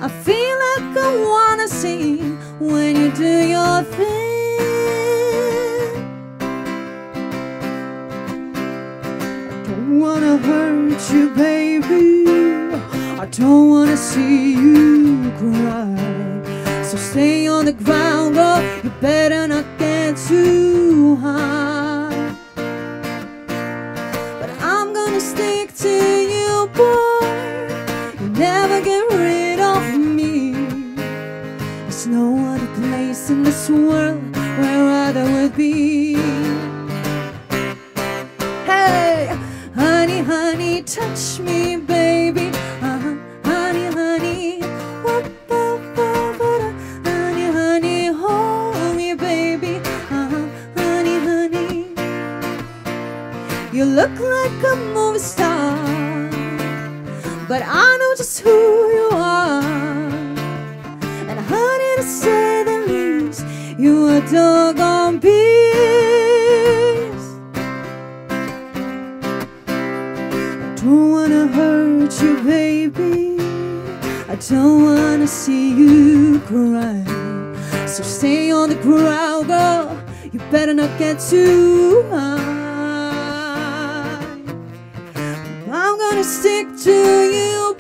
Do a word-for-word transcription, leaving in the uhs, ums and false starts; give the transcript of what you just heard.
I feel like I wanna sing when you do your thing. I don't wanna hurt you, baby. I don't wanna see you cry. So stay on the ground, girl. You better not get too high. But I'm gonna stick to you, boy. You never get rid of me. There's no other place in this world where I'd would be. Hey, honey, honey, touch me, baby. Uh-huh, honey, honey. Whoop, whoop, whoop, whoop. Honey, honey, hold me, baby. Uh-huh, honey, honey. You look like a movie star, but I know just who you are. And honey, to say the least, you a doggone beast. I don't wanna hurt you, baby. I don't wanna see you cry. So stay on the ground, girl. You better not get too high. I'm gonna stick to you,